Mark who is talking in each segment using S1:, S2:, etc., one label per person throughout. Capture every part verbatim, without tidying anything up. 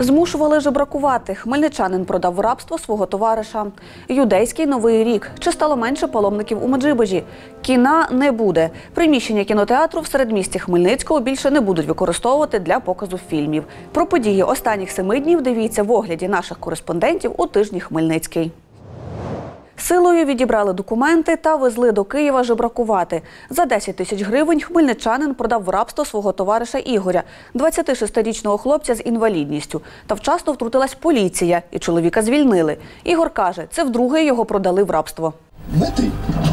S1: Змушували жебракувати. Хмельничанин продав в рабство свого товариша. Юдейський новий рік. Чи стало менше паломників у Меджибожі? Кіна не буде. Приміщення кінотеатру в середмісті Хмельницького більше не будуть використовувати для показу фільмів. Про події останніх семи днів дивіться в огляді наших кореспондентів у тижні Хмельницький. Силою відібрали документи та везли до Києва жебракувати. За десять тисяч гривень хмельничанин продав в рабство свого товариша Ігоря, двадцятишестирічного хлопця з інвалідністю. Та вчасно втрутилась поліція і чоловіка звільнили. Ігор каже, це вдруге його продали в рабство.
S2: Мети.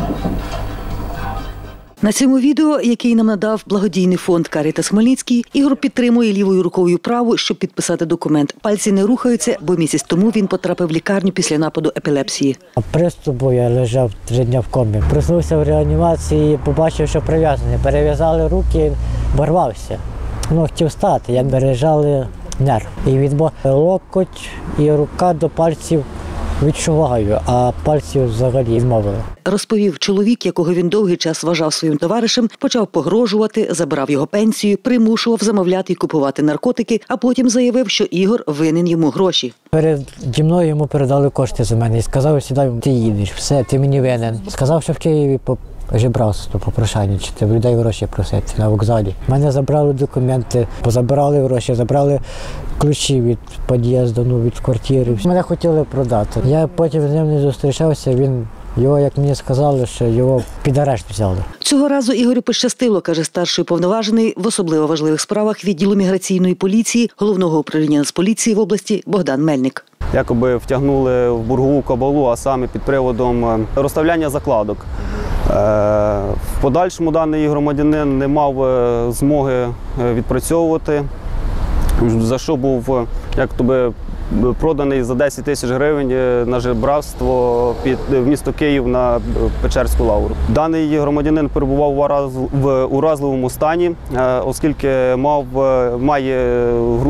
S3: На цьому відео, який нам надав благодійний фонд «Карітас Хмельницький», Ігор підтримує лівою рукою праву, щоб підписати документ. Пальці не рухаються, бо місяць тому він потрапив в лікарню після нападу епілепсії.
S4: Приступу я лежав три дні в комі. Проснувся в реанімації, побачив, що прив'язаний. Перев'язали руки, борвався. Ну, хотів встати, як бережали нерв. І від локоть і рука до пальців відчуваю, а пальців взагалі відмовили.
S3: Розповів чоловік, якого він довгий час вважав своїм товаришем, почав погрожувати, забирав його пенсію, примушував замовляти і купувати наркотики, а потім заявив, що Ігор винен йому гроші.
S4: Переді мною йому передали кошти за мене і сказав, сідай, ти їдеш, все, ти мені винен. Сказав, що в Києві по жебрацтво, попрошайничати, в людей гроші просити на вокзалі. Мене забрали документи, позабирали гроші, забрали ключі від під'їзду, ну, від квартири. Мене хотіли продати. Я потім з ним не зустрічався, він, його, як мені сказали, що його під арешт взяли.
S3: Цього разу Ігорю пощастило, каже старший уповноважений в особливо важливих справах відділу міграційної поліції Головного управління Нацполіції в області Богдан Мельник.
S5: Якоби втягнули в боргову кабалу, а саме під приводом розставляння закладок. В подальшому даний громадянин не мав змоги відпрацьовувати, за що був як тобі проданий за десять тисяч гривень на жебрацтво під в місто Київ на Печерську лавру. Даний громадянин перебував в уразливому стані, оскільки мав, має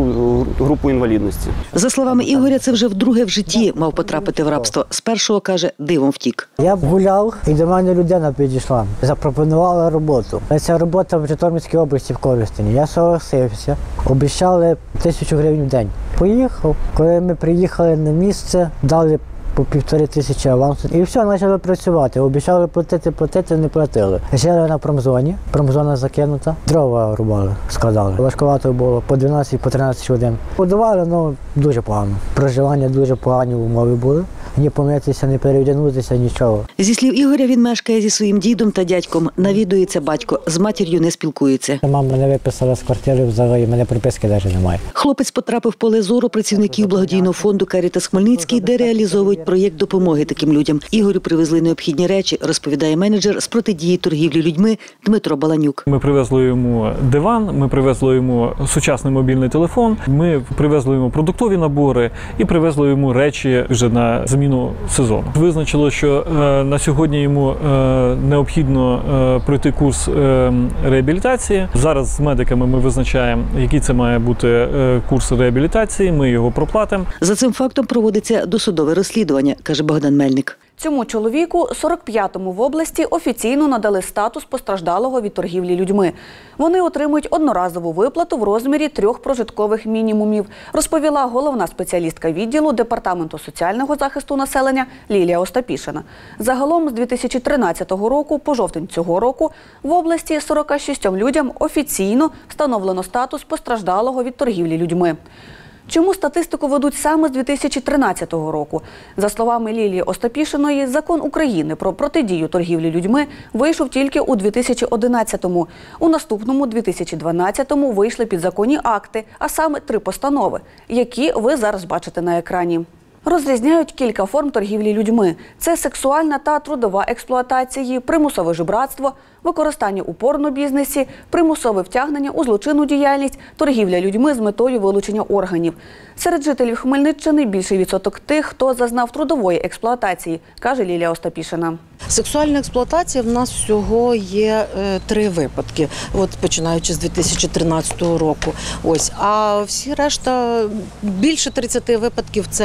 S5: групу інвалідності.
S3: За словами Ігоря, це вже вдруге в житті мав потрапити в рабство. Спершу, каже, дивом втік.
S4: Я гуляв, і до мене людина підійшла, запропонувала роботу. Ця робота в Житомирській області в Коростені. Я согласився, обіцяли тисячу гривень в день. Поїхав. Коли ми приїхали на місце, дали по півтори тисячі авансу і все, почали працювати. Обіцяли платити, платити, не платили. Жили на промзоні, промзона закинута, дрова рубали, складали. Важкувато було по дванадцять, по тринадцять годин. Подавали, ну, дуже погано. Проживання дуже погані умови були. Ні помитися, ні перевдягнутися, нічого.
S3: Зі слів Ігоря, він мешкає зі своїм дідом та дядьком. Навідується батько, з матір'ю не спілкується.
S4: Мама мене виписала з квартири, взагалі, мене приписки навіть немає.
S3: Хлопець потрапив в поле зору працівників благодійного фонду «Карітас Хмельницький», де реалізовують проєкт допомоги таким людям. Ігорю привезли необхідні речі, розповідає менеджер з протидії торгівлі людьми Дмитро Баланюк.
S6: Ми привезли йому диван, ми привезли йому сучасний мобільний телефон, ми привезли йому продуктові набори і привезли йому речі вже на заміну сезону. Визначило, що е, на сьогодні йому е, необхідно е, пройти курс е, реабілітації. Зараз з медиками ми визначаємо, який це має бути е, курс реабілітації, ми його проплатимо.
S3: За цим фактом проводиться досудове розслідування, каже Богдан Мельник.
S1: Цьому чоловіку, сорок п'ятому в області, офіційно надали статус постраждалого від торгівлі людьми. Вони отримують одноразову виплату в розмірі трьох прожиткових мінімумів, розповіла головна спеціалістка відділу Департаменту соціального захисту населення Лілія Остапішина. Загалом з дві тисячі тринадцятого року по жовтень цього року в області сорока шістьом людям офіційно встановлено статус постраждалого від торгівлі людьми. Чому статистику ведуть саме з дві тисячі тринадцятого року? За словами Лілії Остапішиної, закон України про протидію торгівлі людьми вийшов тільки у дві тисячі одинадцятому. У наступному дві тисячі дванадцятому вийшли підзаконні акти, а саме три постанови, які ви зараз бачите на екрані. Розрізняють кілька форм торгівлі людьми. Це сексуальна та трудова експлуатації, примусове жебрацтво, використання у порнобізнесі, примусове втягнення у злочинну діяльність, торгівля людьми з метою вилучення органів. Серед жителів Хмельниччини більший відсоток тих, хто зазнав трудової експлуатації, каже Лілія Остапішина.
S7: Сексуальна експлуатація в нас всього є е, три випадки, от починаючи з дві тисячі тринадцятого року. Ось, а всі решта, більше тридцяти випадків – це трудова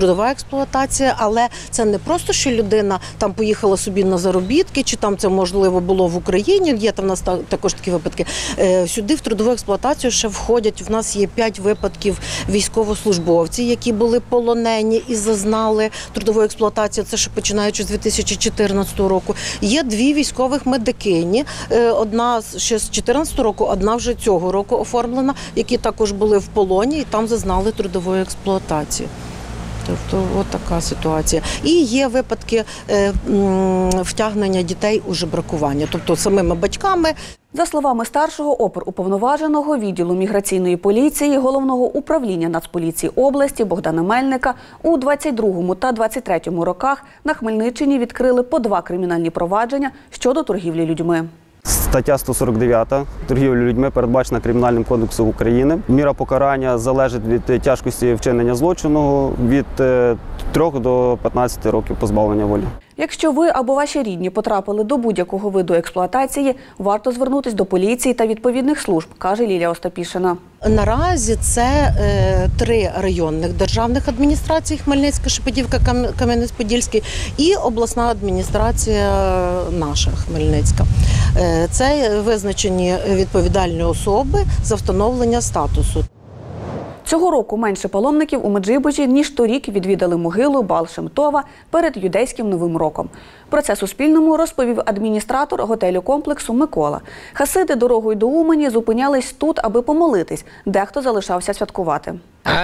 S7: трудова експлуатація, але це не просто, що людина там поїхала собі на заробітки, чи там це можливо було в Україні, є там в нас також такі випадки. Сюди в трудову експлуатацію ще входять, в нас є п'ять випадків військовослужбовців, які були полонені і зазнали трудову експлуатацію, це ще починаючи з дві тисячі чотирнадцятого року. Є дві військових медикині, одна ще з чотирнадцятого року, одна вже цього року оформлена, які також були в полоні і там зазнали трудової експлуатації. Тобто, от така ситуація. І є випадки е, м, втягнення дітей у жебракування, тобто самими батьками.
S1: За словами старшого оперуповноваженого відділу міграційної поліції Головного управління Нацполіції області Богдана Мельника, у двадцять другому та двадцять третьому роках на Хмельниччині відкрили по два кримінальні провадження щодо торгівлі людьми.
S5: Стаття сто сорок дев'ята торгівля людьми передбачена Кримінальним кодексом України. Міра покарання залежить від тяжкості вчинення злочину від трьох до п'ятнадцяти років позбавлення волі.
S1: Якщо ви або ваші рідні потрапили до будь-якого виду експлуатації, варто звернутися до поліції та відповідних служб, каже Лілія Остапішина.
S7: Наразі це е, три районних державних адміністрації – Хмельницька, Шепетівка, Кам'янець-Подільський і обласна адміністрація наша, Хмельницька. Е, це визначені відповідальні особи за встановлення статусу.
S1: Цього року менше паломників у Меджибужі, ніж торік відвідали могилу Баал-Шем-Това перед юдейським Новим роком. Про це Суспільному розповів адміністратор готелю-комплексу Микола. Хасиди дорогою до Умані зупинялись тут, аби помолитись. Дехто залишався святкувати.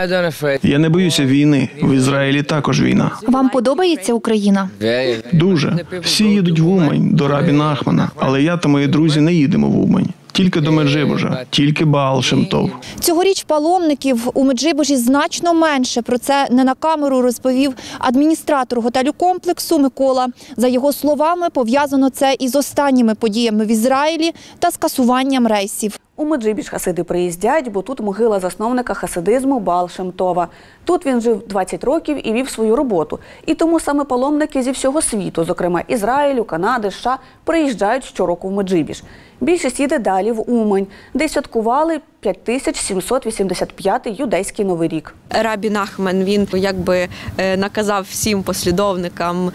S2: Я не боюся війни. В Ізраїлі також війна.
S8: Вам подобається Україна?
S2: Дуже. Всі їдуть в Умань, до Рабіна Ахмана. Але я та мої друзі не їдемо в Умань. Тільки до Меджибужа, тільки Баал-Шем-Това.
S8: Цьогоріч паломників у Меджибужі значно менше. Про це не на камеру розповів адміністратор готелю-комплексу Микола. За його словами, пов'язано це із останніми подіями в Ізраїлі та скасуванням рейсів.
S1: У Меджибіж хасиди приїздять, бо тут могила засновника хасидизму Баал-Шем-Това. Тут він жив двадцять років і вів свою роботу. І тому саме паломники зі всього світу, зокрема Ізраїлю, Канади, США, приїжджають щороку в Меджибіж. Більшість їде далі в Умань, де святкували п'ять тисяч сімсот вісімдесят п'ятий юдейський Новий рік.
S9: Рабін Ахман, він якби наказав всім послідовникам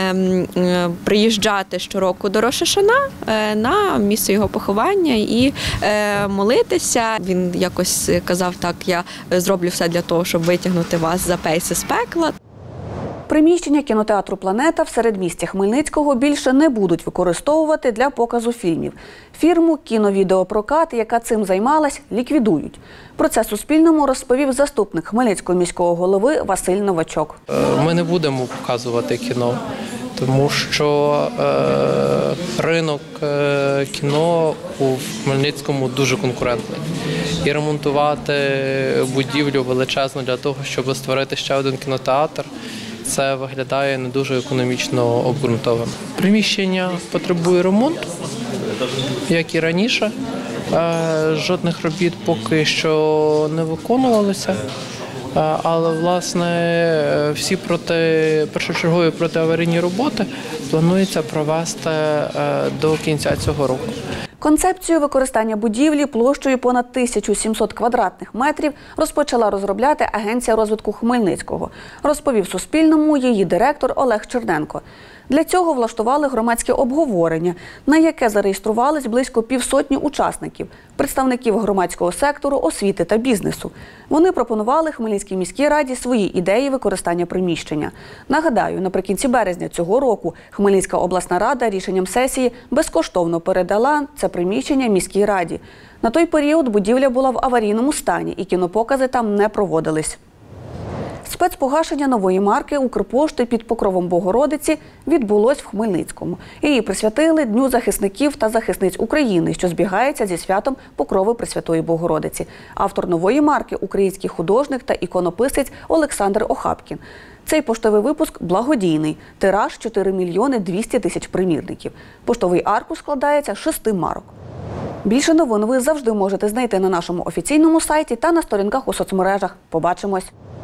S9: приїжджати щороку до Рош ха-Шана на місце його поховання і молитися. Він якось казав так, я зроблю все для того, щоб витягнути вас за пейси з пекла.
S1: Приміщення кінотеатру «Планета» в середмісті Хмельницького більше не будуть використовувати для показу фільмів. Фірму «Кіновідеопрокат», яка цим займалась, ліквідують. Про це Суспільному розповів заступник Хмельницького міського голови Василь Новачок.
S10: Ми не будемо показувати кіно, тому що е, ринок е, кіно у Хмельницькому дуже конкурентний. І ремонтувати будівлю величезну для того, щоб створити ще один кінотеатр, це виглядає не дуже економічно обґрунтовано. Приміщення потребує ремонту, як і раніше. Жодних робіт поки що не виконувалося. Але, власне, всі проти, першочергові протиаварійні роботи планується провести до кінця цього року.
S1: Концепцію використання будівлі площею понад тисячу сімсот квадратних метрів розпочала розробляти Агенція розвитку Хмельницького, розповів Суспільному її директор Олег Черненко. Для цього влаштували громадське обговорення, на яке зареєструвались близько півсотні учасників, представників громадського сектору, освіти та бізнесу. Вони пропонували Хмельницькій міській раді свої ідеї використання приміщення. Нагадаю, наприкінці березня цього року Хмельницька обласна рада рішенням сесії безкоштовно передала це приміщення міській раді. На той період будівля була в аварійному стані і кінопокази там не проводились. Спецпогашення нової марки «Укрпошти» під Покровом Богородиці відбулось в Хмельницькому. Її присвятили Дню захисників та захисниць України, що збігається зі святом Покрови Пресвятої Богородиці. Автор нової марки – український художник та іконописець Олександр Охапкін. Цей поштовий випуск благодійний. Тираж – чотири мільйони двісті тисяч примірників. Поштовий аркуш складається з шести марок. Більше новин ви завжди можете знайти на нашому офіційному сайті та на сторінках у соцмережах. Побачимось!